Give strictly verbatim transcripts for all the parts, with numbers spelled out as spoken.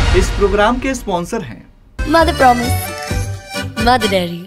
इस प्रोग्राम के स्पॉन्सर हैं मदर प्रॉमिस, मदर डेयरी।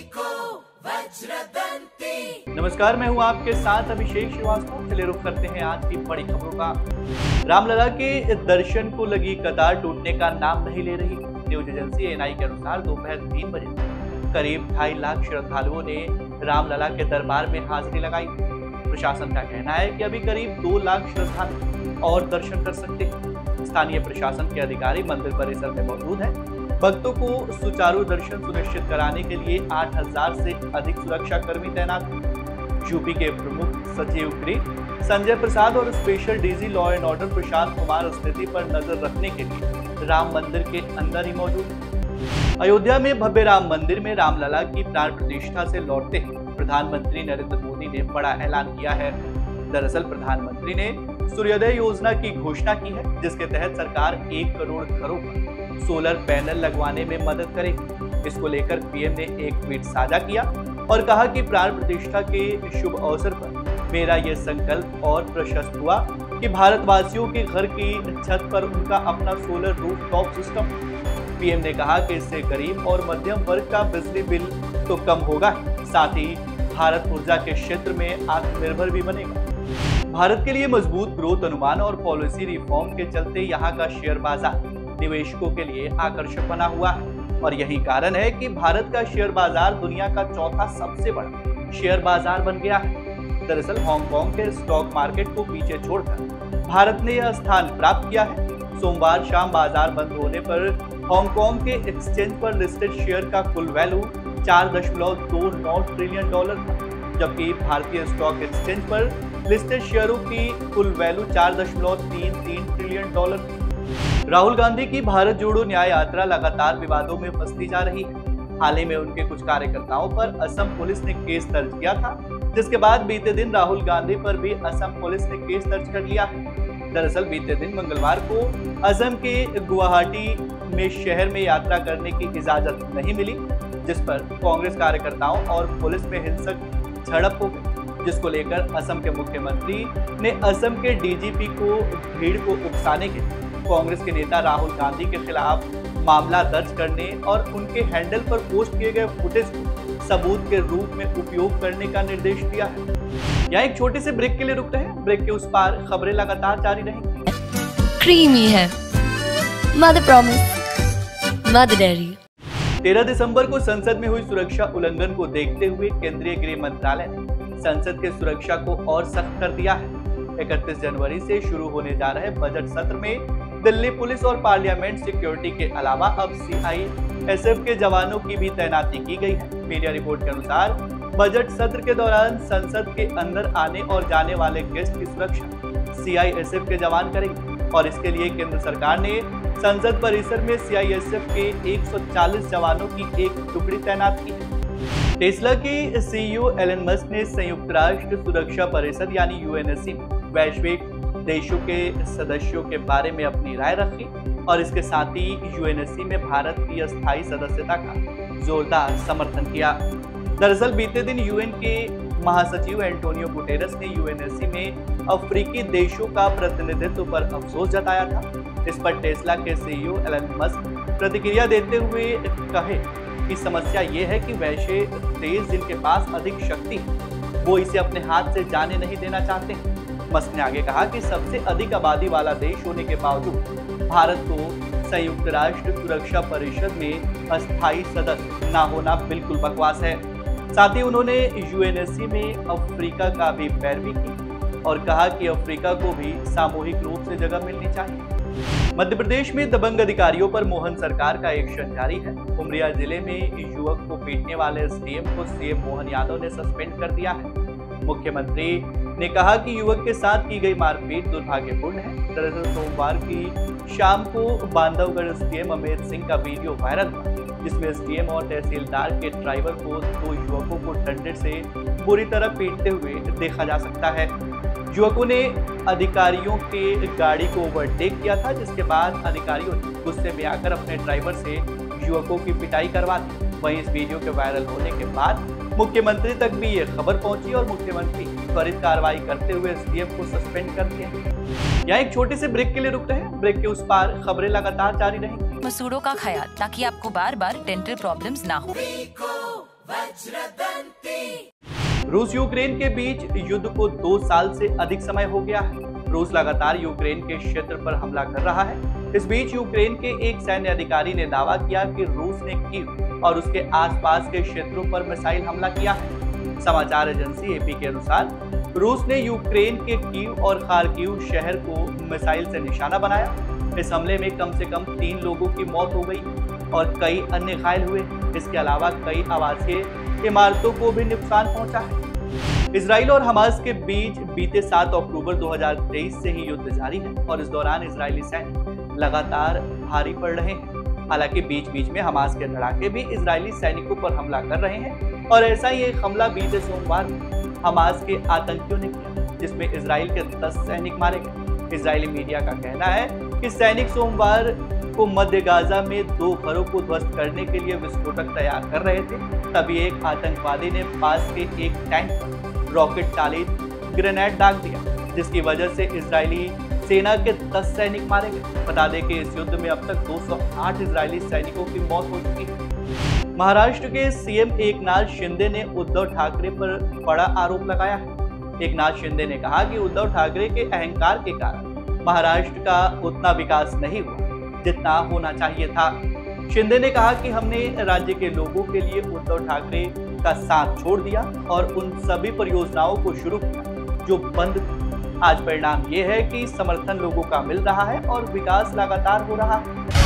नमस्कार, मैं हूं आपके साथ अभिषेक श्रीवास्तव। चलिए रुक करते हैं आज की बड़ी खबरों का। रामलला के दर्शन को लगी कतार टूटने का नाम नहीं ले रही। न्यूज एजेंसी एन आई के अनुसार दोपहर तीन बजे करीब ढाई लाख श्रद्धालुओं ने रामलला के दरबार में हाजिरी लगाई। प्रशासन का कहना है कि अभी करीब दो लाख श्रद्धालु और दर्शन कर सकते हैं। स्थानीय प्रशासन के अधिकारी मंदिर परिसर में मौजूद हैं। भक्तों को सुचारू दर्शन सुनिश्चित कराने के लिए आठ हजार से अधिक सुरक्षा कर्मी तैनात हैं। यूपी के प्रमुख सचिव गृह संजय प्रसाद और special DG law and order Prashant Kumar स्थिति पर नजर रखने के लिए राम मंदिर के अंदर ही मौजूद हैं। अयोध्या में भव्य राम मंदिर में रामलला की प्राण प्रतिष्ठा से लौटते ही प्रधानमंत्री नरेंद्र मोदी ने बड़ा ऐलान किया है। दरअसल प्रधानमंत्री ने सूर्योदय योजना की घोषणा की है, जिसके तहत सरकार एक करोड़ घरों पर सोलर पैनल लगवाने में मदद करेगी। इसको लेकर पीएम ने एक ट्वीट साझा किया और कहा कि प्राण प्रतिष्ठा के शुभ अवसर पर मेरा यह संकल्प और प्रशस्त हुआ कि भारतवासियों के घर की छत पर उनका अपना सोलर रूफटॉप सिस्टम। पीएम ने कहा कि इससे गरीब और मध्यम वर्ग का बिजली बिल तो कम होगा, साथ ही भारत ऊर्जा के क्षेत्र में आत्मनिर्भर भी बनेगा। भारत के लिए मजबूत ग्रोथ अनुमान और पॉलिसी रिफॉर्म के चलते यहाँ का शेयर बाजार निवेशकों के लिए आकर्षक बना हुआ है और यही कारण है कि भारत का शेयर बाजार दुनिया का चौथा सबसे बड़ा शेयर बाजार बन गया है। दरअसल हांगकांग के स्टॉक मार्केट को पीछे छोड़कर भारत ने यह स्थान प्राप्त किया है। सोमवार शाम बाजार बंद होने पर हांगकांग के एक्सचेंज पर लिस्टेड शेयर का कुल वैल्यू चार दशमलव दो नौ ट्रिलियन डॉलर था, जबकि भारतीय स्टॉक एक्सचेंज पर लिस्टेड शेयरों की कुल वैल्यू चार दशमलव तीन तीन ट्रिलियन डॉलर थी। राहुल गांधी की भारत जोड़ो न्याय यात्रा लगातार विवादों में फंसती जा रही है। हाल ही में उनके कुछ कार्यकर्ताओं पर असम पुलिस ने केस दर्ज किया था, जिसके बाद बीते दिन राहुल गांधी पर भी असम पुलिस ने केस दर्ज कर लिया है। दरअसल बीते दिन मंगलवार को असम के गुवाहाटी में शहर में यात्रा करने की इजाजत नहीं मिली, जिस पर कांग्रेस कार्यकर्ताओं और पुलिस में हिंसक झड़प हो गई, जिसको लेकर असम के मुख्यमंत्री ने असम के डीजीपी को भीड़ को उकसाने के कांग्रेस के नेता राहुल गांधी के खिलाफ मामला दर्ज करने और उनके हैंडल पर पोस्ट किए गए फुटेज को सबूत के रूप में उपयोग करने का निर्देश दिया है। यहाँ एक छोटे से ब्रेक के लिए रुकते हैं। ब्रेक के उस पार खबरें लगातार जारी रहेंगी। क्रीमी है मदर प्रॉमिस, मदर डेयरी। तेरह दिसंबर को संसद में हुई सुरक्षा उल्लंघन को देखते हुए केंद्रीय गृह मंत्रालय ने संसद के सुरक्षा को और सख्त कर दिया है। इकतीस जनवरी से शुरू होने जा रहे बजट सत्र में दिल्ली पुलिस और पार्लियामेंट सिक्योरिटी के अलावा अब सी आई एस एफ के जवानों की भी तैनाती की गई है। मीडिया रिपोर्ट के अनुसार बजट सत्र के दौरान संसद के अंदर आने और जाने वाले गेस्ट की सुरक्षा सी आई एस एफ के जवान करेंगे और इसके लिए केंद्र सरकार ने संसद परिसर में सी आई एस एफ के एक सौ चालीस जवानों की एक टुकड़ी तैनात की है। टेस्ला के सीईओ एलन मस्क ने संयुक्त राष्ट्र सुरक्षा परिषद यानी यू एन एस सी में वैश्विक देशों के सदस्यों के बारे में अपनी राय रखी और इसके साथ ही यू एन एस सी में भारत की अस्थायी सदस्यता का जोरदार समर्थन किया। दरअसल बीते दिन यूएन के महासचिव एंटोनियो गुटेरेस ने यू एन एस सी में अफ्रीकी देशों का प्रतिनिधित्व पर अफसोस जताया था। इस पर टेस्ला के सीईओ एलन मस्क प्रतिक्रिया देते हुए कहे कि समस्या ये है कि वैसे देश जिनके पास अधिक शक्ति है वो इसे अपने हाथ से जाने नहीं देना चाहते हैं। मस्क ने आगे कहा कि सबसे अधिक आबादी वाला देश होने के बावजूद भारत को संयुक्त राष्ट्र सुरक्षा परिषद में अस्थायी सदस्य न होना बिल्कुल बकवास है। साथ ही उन्होंने यू एन एस सी में अफ्रीका का भी पैरवी की और कहा कि अफ्रीका को भी सामूहिक रूप से जगह मिलनी चाहिए। मध्य प्रदेश में दबंग अधिकारियों पर मोहन सरकार का एक्शन जारी है। उमरिया जिले में युवक को पीटने वाले एस डी एम को सी एम मोहन यादव ने सस्पेंड कर दिया है। मुख्यमंत्री ने कहा कि युवक के साथ की गई मारपीट दुर्भाग्यपूर्ण है। दरअसल सोमवार की शाम को Bandhavgarh S D M Amit Singh का वीडियो वायरल हुआ, जिसमें एस डी एम और तहसीलदार के ड्राइवर को दो युवकों को डंडे से बुरी तरह पीटते हुए देखा जा सकता है। युवकों ने अधिकारियों के गाड़ी को ओवरटेक किया था, जिसके बाद अधिकारियों ने गुस्से में आकर अपने ड्राइवर से युवकों की पिटाई करवा दी। वहीं इस वीडियो के वायरल होने के बाद मुख्यमंत्री तक भी ये खबर पहुंची और मुख्यमंत्री त्वरित कार्रवाई करते हुए एस डी एम को सस्पेंड कर दिया। यहाँ एक छोटे से ब्रेक के लिए रुकते हैं। ब्रेक के उस पार खबरें लगातार जारी रहेंगी। मसूड़ों का ख्याल, ताकि आपको बार बार डेंटल प्रॉब्लम्स ना हो। रूस यूक्रेन के बीच युद्ध को दो साल से अधिक समय हो गया है। रूस लगातार यूक्रेन के क्षेत्र पर हमला कर रहा है। इस बीच यूक्रेन के एक सैन्य अधिकारी ने दावा किया कि रूस ने कीव और उसके आसपास के क्षेत्रों पर मिसाइल हमला किया है। समाचार एजेंसी एपी के अनुसार रूस ने यूक्रेन के कीव और खार्किव शहर को मिसाइल से निशाना बनाया। इस हमले में कम से कम तीन लोगों की मौत हो गई और कई अन्य घायल हुए। इसके अलावा कई आवासीय इमारतों को भी नुकसान पहुंचा है। इजराइल और हमास के बीच बीते सात अक्टूबर दो हज़ार तेईस से ही युद्ध जारी है और इस दौरान इजरायली सैनिक लगातार भारी पड़ रहे हैं। हालांकि बीच बीच में हमास के लड़ाके भी इजरायली सैनिकों पर हमला कर रहे हैं और ऐसा ही एक हमला बीते सोमवार हमास के आतंकियों ने किया, जिसमें इजराइल के दस सैनिक मारे गए। इजरायली मीडिया का कहना है कि सैनिक सोमवार को मध्य गाजा में दो घरों को ध्वस्त करने के लिए विस्फोटक तैयार कर रहे थे। तभी एक आतंकवादी ने पास के एक टैंक पर रॉकेट चालित ग्रेनेड दाग दिया, जिसकी वजह से इजरायली सेना के दस सैनिक मारे गए। बता दें कि इस युद्ध में अब तक दो सौ आठ इजरायली सैनिकों की मौत हो चुकी है। महाराष्ट्र के सीएम एकनाथ शिंदे ने उद्धव ठाकरे पर बड़ा आरोप लगाया है। एकनाथ शिंदे ने कहा कि उद्धव ठाकरे के अहंकार के कारण महाराष्ट्र का उतना विकास नहीं हुआ जितना होना चाहिए था। शिंदे ने कहा कि हमने राज्य के लोगों के लिए उद्धव ठाकरे का साथ छोड़ दिया और उन सभी परियोजनाओं को शुरू किया जो बंद थी। आज परिणाम ये है कि समर्थन लोगों का मिल रहा है और विकास लगातार हो रहा है।